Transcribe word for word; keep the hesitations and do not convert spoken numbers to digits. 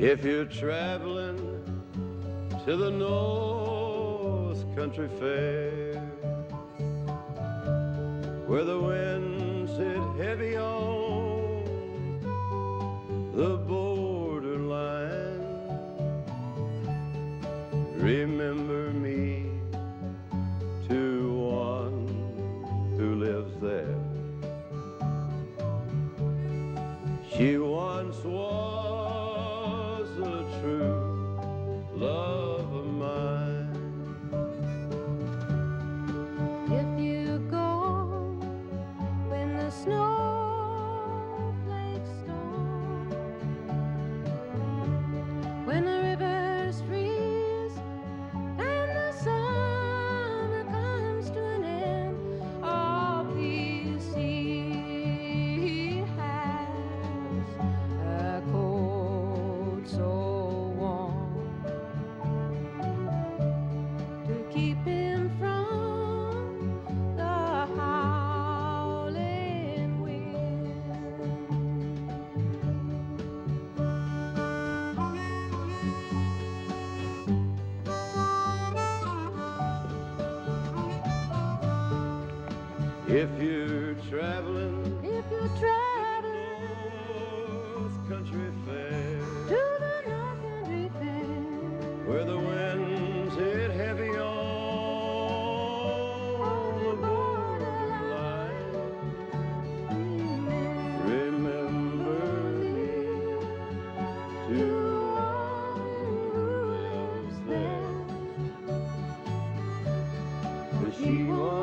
If you're traveling to the North Country Fair, where the winds hit heavy on the borderline, remember me to one who lives there. She once was a true love of mine. If you go when the snowflakes storm, when the rivers freeze and the summer comes to an end, oh, please he has a coat so warm to keep him from the howling wind. If you're traveling If you're traveling North Country Fair, to the North Country Fair, where the winds hit heavy on the borderline, remember me to one who lives there. For she was